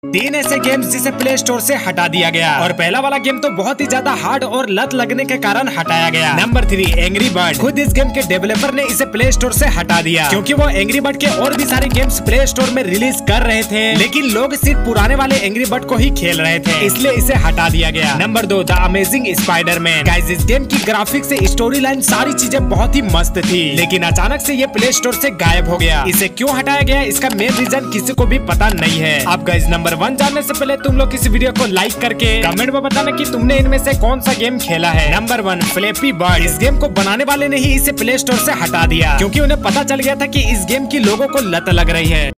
तीन ऐसे गेम्स जिसे प्ले स्टोर से हटा दिया गया और पहला वाला गेम तो बहुत ही ज्यादा हार्ड और लत लगने के कारण हटाया गया। Number 3 angry bird. खुद इस गेम के डेवलपर ने इसे प्ले स्टोर से हटा दिया क्योंकि वो एंग्री बर्ड के और भी सारे गेम्स प्ले स्टोर में रिलीज कर रहे थे, लेकिन लोग सिर्फ पुराने वाले एंग्री बर्ड को ही खेल रहे थे, इसलिए इसे हटा दिया गया। Number 2 the amazing spiderman. Guys, इस गेम की ग्राफिक्स से स्टोरी लाइन सारी चीजें बहुत ही मस्त थी, लेकिन अचानक से ये प्ले स्टोर से गायब हो गया। इसे क्यों हटाया गया इसका मेन रीजन किसी को भी पता नहीं है। अब गाइस, नंबर 1 जानने से पहले तुम लोग इस वीडियो को लाइक करके कमेंट में बताना कि तुमने इनमें से कौन सा गेम खेला है। Number 1 flappy bird. इस गेम को बनाने वाले ने ही इसे प्ले स्टोर से हटा दिया क्योंकि उन्हें पता चल गया था कि इस गेम की लोगों को लत लग रही है।